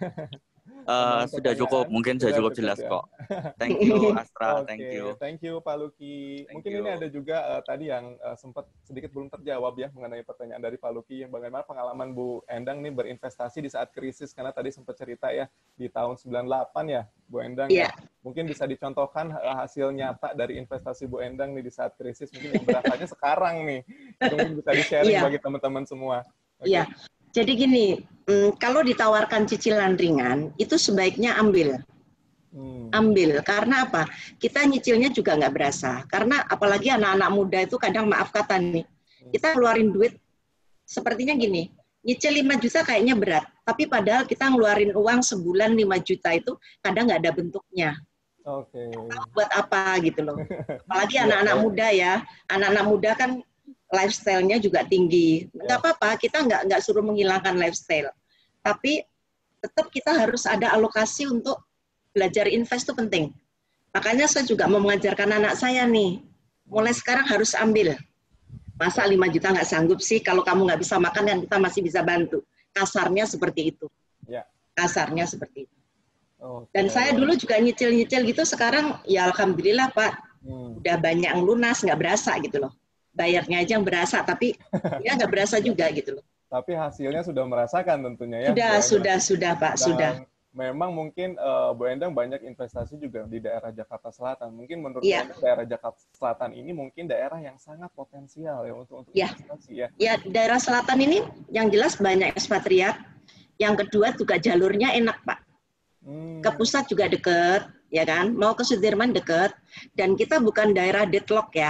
Sudah cukup, mungkin sudah cukup jelas ya. kok. Thank you Astra, thank you Pak Luki. Mungkin ini ada juga tadi yang sempat sedikit belum terjawab ya mengenai pertanyaan dari Pak Luki, yang bagaimana pengalaman Bu Endang nih berinvestasi di saat krisis, karena tadi sempat cerita ya di tahun 98 ya Bu Endang. Yeah. Mungkin bisa dicontohkan hasil nyata dari investasi Bu Endang nih di saat krisis, mungkin yang berasanya sekarang nih. Itu mungkin bisa di-sharing bagi teman-teman semua. Iya. Jadi gini, kalau ditawarkan cicilan ringan, itu sebaiknya ambil. Ambil, karena apa? Kita nyicilnya juga nggak berasa. Karena apalagi anak-anak muda itu kadang maaf kata nih, kita keluarin duit, sepertinya gini, nyicil 5 juta kayaknya berat, tapi padahal kita ngeluarin uang sebulan 5 juta itu kadang nggak ada bentuknya. Buat apa gitu loh. Apalagi anak-anak muda ya, anak-anak muda kan lifestyle-nya juga tinggi. Nggak apa-apa, kita nggak suruh menghilangkan lifestyle. Tapi tetap kita harus ada alokasi untuk belajar invest itu penting. Makanya saya juga mau mengajarkan anak saya nih, mulai sekarang harus ambil. Masa 5 juta nggak sanggup sih, kalau kamu nggak bisa makan kan kita masih bisa bantu. Kasarnya seperti itu. Kasarnya seperti itu. Dan saya dulu juga nyicil-nyicil gitu, sekarang ya alhamdulillah Pak, udah banyak yang lunas, nggak berasa gitu loh. Bayarnya aja yang berasa, tapi ya nggak berasa juga gitu loh. Tapi hasilnya sudah merasakan tentunya ya? Sudah Pak, sudah. Memang mungkin Bu Endang banyak investasi juga di daerah Jakarta Selatan. Mungkin menurut Anda daerah Jakarta Selatan ini mungkin daerah yang sangat potensial ya untuk investasi ya? Ya, daerah selatan ini yang jelas banyak ekspatriat. Yang kedua juga jalurnya enak Pak. Ke pusat juga deket, ya kan? Mau ke Sudirman deket, dan kita bukan daerah deadlock ya.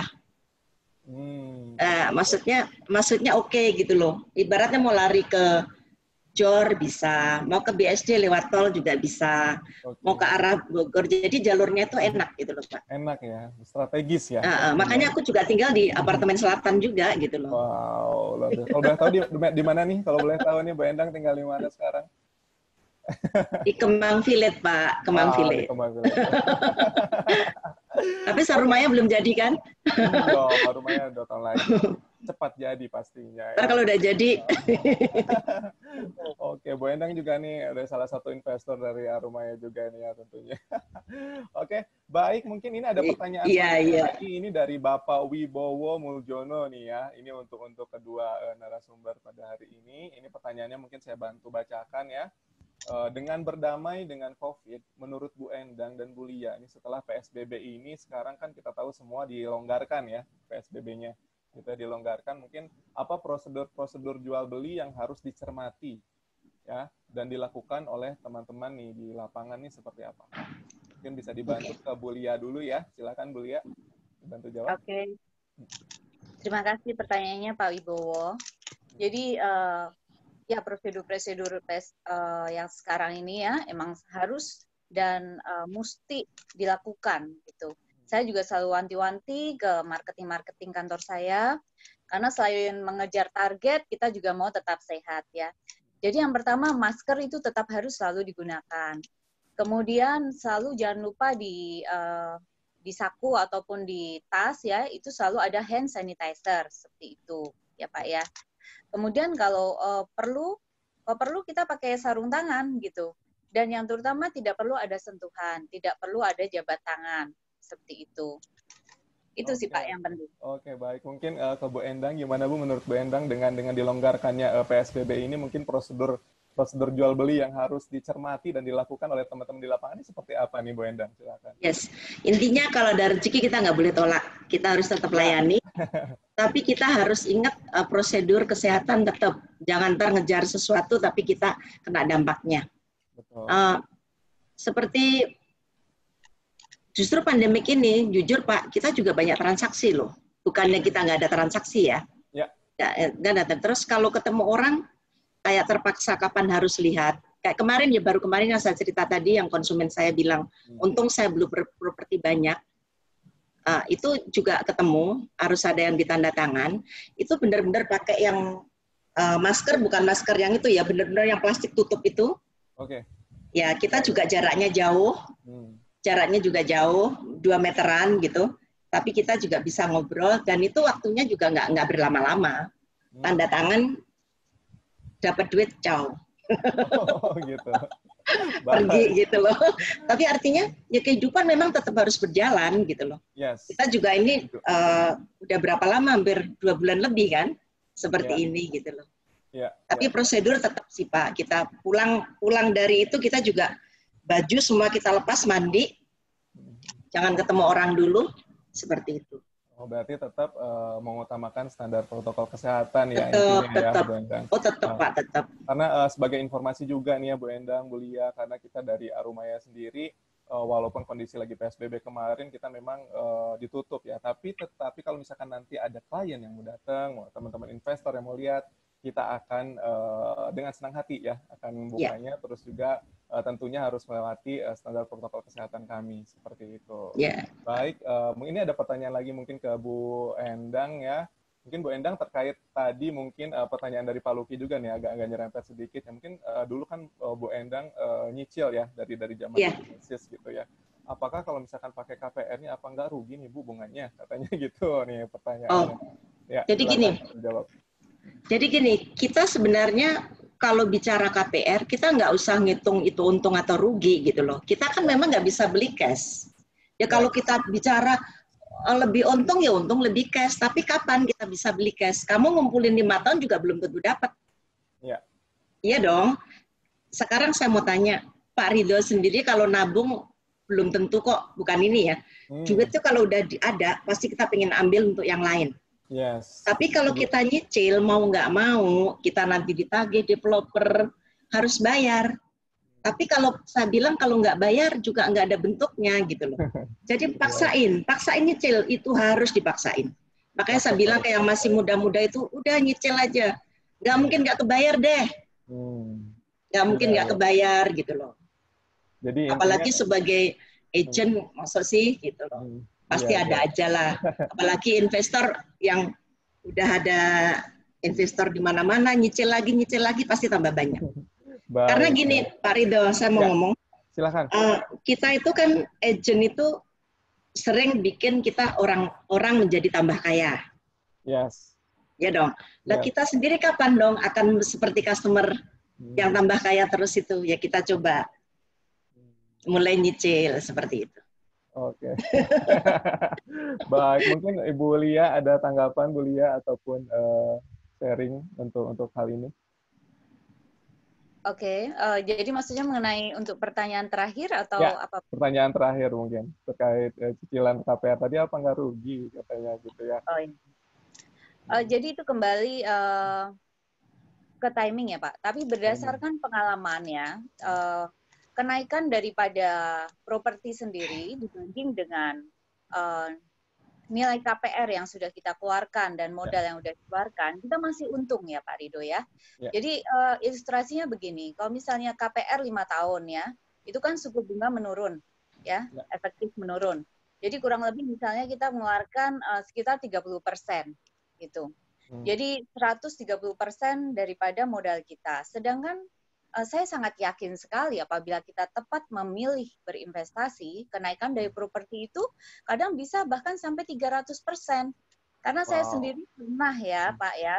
Maksudnya oke gitu loh. Ibaratnya mau lari ke Jor bisa, mau ke BSD lewat tol juga bisa, mau ke arah Bogor. Jadi jalurnya itu enak gitu loh, Pak. Enak ya, strategis ya. Makanya aku juga tinggal di apartemen selatan juga gitu loh. Wow, kalau boleh tahu di mana nih? Kalau boleh tahu nih, Bu Endang tinggal di mana sekarang? Di Kemang Village, Pak. Kemang Village. Tapi Sarumaya belum jadi kan? Sarumaya 2 tahun lagi. Cepat jadi pastinya. Ntar kalau udah jadi. Oke, Bu Endang juga nih ada salah satu investor dari Arumaya juga nih ya tentunya. Oke, baik. Mungkin ini ada pertanyaan lagi. Ini dari Bapak Wibowo Muljono nih ya. Ini untuk kedua narasumber pada hari ini. Ini pertanyaannya mungkin saya bantu bacakan ya. Dengan berdamai dengan COVID, menurut Bu Endang dan Bu Lia, ini setelah PSBB ini, sekarang kan kita tahu semua dilonggarkan ya, PSBB-nya. Kita dilonggarkan, mungkin apa prosedur jual beli yang harus dicermati ya dan dilakukan oleh teman-teman nih di lapangan nih seperti apa? Mungkin bisa dibantu ke Bu Lia dulu ya. Silakan Bu Lia, dibantu jawab. Oke. Terima kasih pertanyaannya Pak Wibowo. Jadi ya prosedur yang sekarang ini ya emang harus dan mesti dilakukan gitu. Saya juga selalu wanti-wanti ke marketing kantor saya, karena selain mengejar target, kita juga mau tetap sehat ya. Jadi yang pertama, masker itu tetap harus selalu digunakan. Kemudian selalu jangan lupa di saku ataupun di tas ya, itu selalu ada hand sanitizer, seperti itu ya Pak ya. Kemudian kalau perlu kita pakai sarung tangan gitu. Dan yang terutama tidak perlu ada sentuhan, tidak perlu ada jabat tangan. Seperti itu. Itu sih Pak yang penting. Oke, baik. Mungkin ke Bu Endang, gimana Bu menurut Bu Endang dengan dilonggarkannya PSBB ini, mungkin prosedur jual beli yang harus dicermati dan dilakukan oleh teman-teman di lapangan ini seperti apa nih Bu Endang? Silakan. Yes, intinya kalau ada rezeki kita nggak boleh tolak, kita harus tetap layani. Tapi kita harus ingat prosedur kesehatan tetap, jangan ntar ngejar sesuatu tapi kita kena dampaknya. Betul. Seperti justru pandemik ini, jujur Pak, kita juga banyak transaksi loh. Bukannya kita nggak ada transaksi ya. Terus kalau ketemu orang, kayak terpaksa kapan harus lihat. Kayak kemarin ya, baru kemarin yang saya cerita tadi, yang konsumen saya bilang, untung saya belum properti banyak. Itu juga ketemu, harus ada yang ditanda tangan. Itu benar-benar pakai yang masker, bukan masker yang itu ya, benar-benar yang plastik tutup itu. Oke. Ya, kita juga jaraknya jauh. Jaraknya juga jauh, 2 meteran gitu, tapi kita juga bisa ngobrol, dan itu waktunya juga nggak berlama-lama. Tanda tangan, dapat duit, ciao. Gitu. Pergi gitu loh. Tapi artinya, ya kehidupan memang tetap harus berjalan gitu loh. Yes. Kita juga ini udah berapa lama, hampir 2 bulan lebih kan, seperti ini gitu loh. Tapi prosedur tetap sih Pak, kita pulang dari itu kita juga baju semua kita lepas, mandi, jangan ketemu orang dulu, seperti itu. Oh, berarti tetap mengutamakan standar protokol kesehatan ya. Tetap. Bu Endang. Oh tetap Pak, tetap. Karena sebagai informasi juga nih ya Bu Endang, Bu Lia, karena kita dari Arumaya sendiri, walaupun kondisi lagi PSBB kemarin, kita memang ditutup ya. Tapi kalau misalkan nanti ada klien yang mau datang, teman-teman investor yang mau lihat, kita akan dengan senang hati ya akan membukanya, terus juga tentunya harus melewati standar protokol kesehatan kami seperti itu. Baik, ini ada pertanyaan lagi mungkin ke Bu Endang ya. Mungkin Bu Endang terkait tadi mungkin pertanyaan dari Pak Luki juga nih agak nyerempet sedikit ya. Mungkin dulu kan Bu Endang nyicil ya dari zaman krisis gitu ya. Apakah kalau misalkan pakai KPR-nya apa nggak rugi nih Bu bunganya? Katanya gitu nih pertanyaannya. Ya, jadi gini, kita sebenarnya kalau bicara KPR, kita nggak usah ngitung itu untung atau rugi gitu loh. Kita kan memang nggak bisa beli cash. Ya kalau kita bicara lebih untung ya untung lebih cash. Tapi kapan kita bisa beli cash? Kamu ngumpulin 5 tahun juga belum tentu dapat. Iya dong. Sekarang saya mau tanya, Pak Ridho sendiri kalau nabung belum tentu kok, bukan ini ya. Duit itu kalau udah ada, pasti kita pengen ambil untuk yang lain. Tapi kalau kita nyicil, mau nggak mau, kita nanti ditagih developer, harus bayar. Tapi kalau saya bilang kalau nggak bayar juga nggak ada bentuknya gitu loh. Jadi paksain nyicil, itu harus dipaksain. Makanya saya bilang kayak yang masih muda-muda itu udah nyicil aja. Nggak mungkin nggak kebayar deh. Nggak mungkin nggak kebayar gitu loh. Jadi apalagi sebagai agent, maksud sih gitu loh. Pasti ada aja lah. Apalagi investor yang udah ada investor di mana-mana, nyicil lagi pasti tambah banyak. Baik. Karena gini, Pak Ridho, saya mau ngomong. Silakan. Kita itu kan agent itu sering bikin kita orang menjadi tambah kaya. Yes. Ya dong. Nah, kita sendiri kapan dong akan seperti customer yang tambah kaya terus itu? Ya kita coba mulai nyicil seperti itu. Oke. Baik, mungkin Ibu Lia ada tanggapan Bu Lia ataupun sharing untuk hal ini. Oke, jadi maksudnya mengenai untuk pertanyaan terakhir atau apa? Pertanyaan terakhir mungkin terkait cicilan KPR tadi apa nggak rugi katanya gitu ya? Oh, iya. Jadi itu kembali ke timing ya Pak. Tapi berdasarkan pengalamannya, kenaikan daripada properti sendiri dibanding dengan nilai KPR yang sudah kita keluarkan dan modal yang sudah dikeluarkan, kita masih untung ya Pak Ridho ya. Jadi ilustrasinya begini, kalau misalnya KPR 5 tahun ya, itu kan suku bunga menurun, ya, efektif menurun. Jadi kurang lebih misalnya kita mengeluarkan sekitar 30%, gitu. Jadi 130% daripada modal kita. Sedangkan saya sangat yakin sekali apabila kita tepat memilih berinvestasi, kenaikan dari properti itu kadang bisa bahkan sampai 300%. Karena saya sendiri pernah ya Pak ya,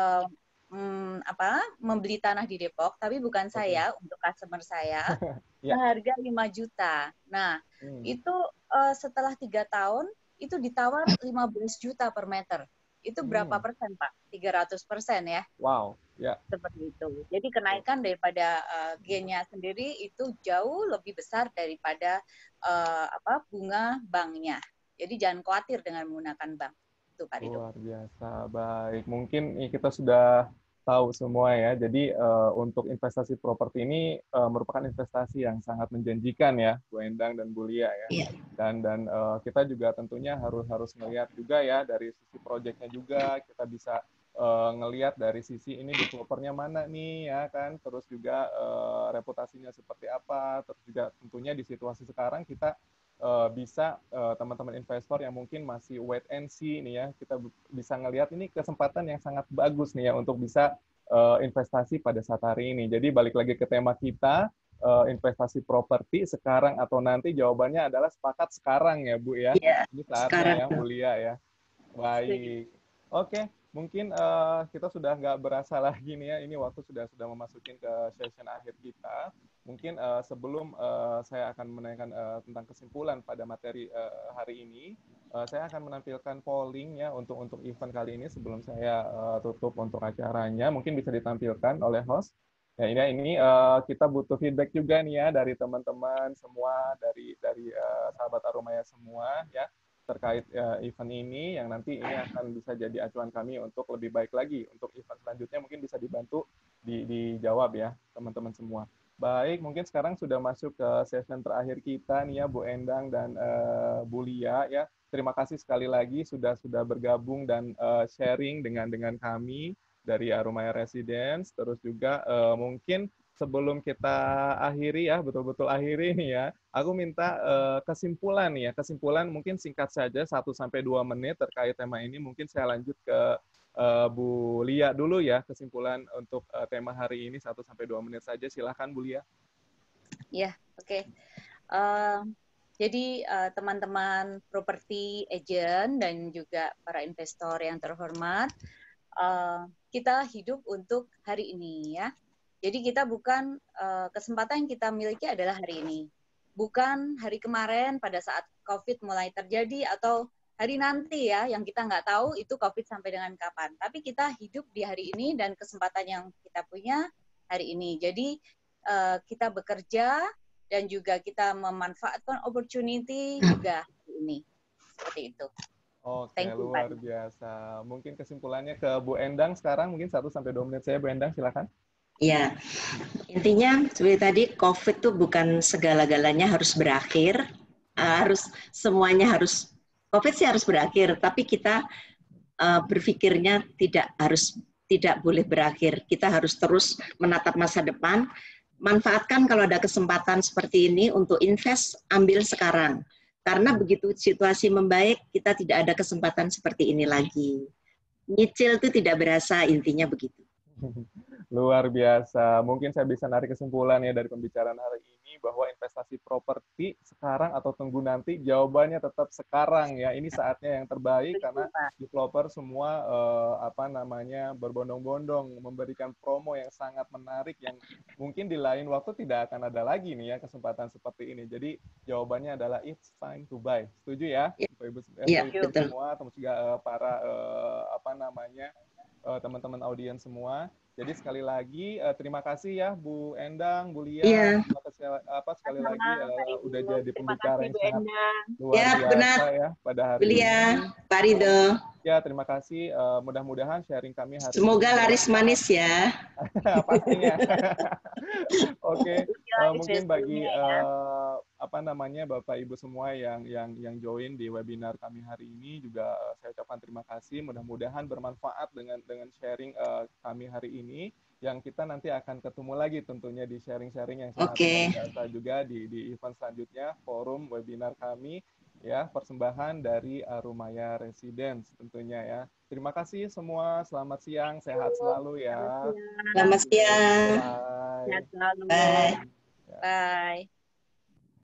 membeli tanah di Depok, tapi bukan saya, untuk customer saya, seharga 5 juta. Nah, itu setelah 3 tahun, itu ditawar 15 juta per meter. Itu berapa persen, Pak? 300% ya. Wow, ya. Seperti itu. Jadi kenaikan daripada gain-nya sendiri itu jauh lebih besar daripada bunga banknya. Jadi jangan khawatir dengan menggunakan bank. Itu Pak Ridho. Luar biasa. Baik, mungkin kita sudah tahu semua ya. Jadi untuk investasi properti ini merupakan investasi yang sangat menjanjikan ya, Bu Endang dan Bu Lia ya. Dan kita juga tentunya harus melihat juga ya dari sisi proyeknya juga, kita bisa ngelihat dari sisi ini developernya mana nih ya kan, terus juga reputasinya seperti apa, terus juga tentunya di situasi sekarang kita bisa teman-teman investor yang mungkin masih wait and see nih ya, kita bisa ngelihat ini kesempatan yang sangat bagus nih ya untuk bisa investasi pada saat hari ini. Jadi balik lagi ke tema kita, investasi properti sekarang atau nanti, jawabannya adalah sepakat sekarang ya Bu ya. Ini saatnya ya Bu Lia ya. Baik. Oke. Mungkin kita sudah nggak berasa lagi nih ya, ini waktu sudah memasukin ke session akhir kita. Mungkin sebelum saya akan menanyakan tentang kesimpulan pada materi hari ini, saya akan menampilkan polling ya untuk event kali ini sebelum saya tutup untuk acaranya. Mungkin bisa ditampilkan oleh host. Ya ini kita butuh feedback juga nih ya dari teman-teman semua, dari sahabat Arumaya semua ya, terkait event ini yang nanti ini akan bisa jadi acuan kami untuk lebih baik lagi untuk event selanjutnya, mungkin bisa dibantu dijawab ya teman-teman semua. Baik, mungkin sekarang sudah masuk ke session terakhir kita nih ya Bu Endang dan Bu Lia ya. Terima kasih sekali lagi sudah bergabung dan sharing dengan kami dari Arumaya Residence. Terus juga mungkin sebelum kita akhiri ya, betul-betul akhiri nih ya, aku minta kesimpulan nih ya, kesimpulan mungkin singkat saja 1-2 menit terkait tema ini. Mungkin saya lanjut ke Bu Lia dulu ya, kesimpulan untuk tema hari ini 1-2 menit saja. Silahkan Bu Lia. Ya, oke. Jadi teman-teman properti agent dan juga para investor yang terhormat, kita hidup untuk hari ini ya. Jadi kita bukan, kesempatan yang kita miliki adalah hari ini. Bukan hari kemarin pada saat COVID mulai terjadi atau hari nanti ya, yang kita nggak tahu itu COVID sampai dengan kapan. Tapi kita hidup di hari ini dan kesempatan yang kita punya hari ini. Jadi kita bekerja dan juga kita memanfaatkan opportunity juga hari ini. Seperti itu. Oke, luar biasa. Mungkin kesimpulannya ke Bu Endang sekarang, mungkin 1-2 menit saya, Bu Endang, silakan. Ya, intinya seperti tadi, COVID itu bukan segala-galanya harus berakhir, harus semuanya harus, COVID sih harus berakhir, tapi kita berpikirnya tidak boleh berakhir. Kita harus terus menatap masa depan. Manfaatkan kalau ada kesempatan seperti ini untuk invest, ambil sekarang. Karena begitu situasi membaik, kita tidak ada kesempatan seperti ini lagi. Nyicil itu tidak berasa, intinya begitu. Luar biasa. Mungkin saya bisa narik kesimpulan ya dari pembicaraan hari ini bahwa investasi properti sekarang atau tunggu nanti, jawabannya tetap sekarang ya. Ini saatnya yang terbaik karena developer semua berbondong-bondong memberikan promo yang sangat menarik yang mungkin di lain waktu tidak akan ada lagi nih ya kesempatan seperti ini. Jadi jawabannya adalah it's time to buy. Setuju ya? Ibu semua, termasuk juga para teman-teman audiens semua. Jadi sekali lagi terima kasih ya Bu Endang, Bu Lia, sekali lagi udah jadi pembicara yang sangat luar biasa ya pada hari ini. Pak Ridho. Ya, terima kasih. Mudah-mudahan sharing kami hari Semoga ini laris manis ya. pastinya. Oke, mungkin bagi Bapak Ibu semua yang join di webinar kami hari ini juga saya ucapkan terima kasih. Mudah-mudahan bermanfaat dengan sharing kami hari ini. Yang kita nanti akan ketemu lagi tentunya di sharing-sharing yang sangat biasa juga di event selanjutnya, forum webinar kami. Ya, persembahan dari Arumaya Residence tentunya ya. Terima kasih semua, selamat siang, sehat selalu ya. Selamat siang. Sehat selalu. Bye. Bye.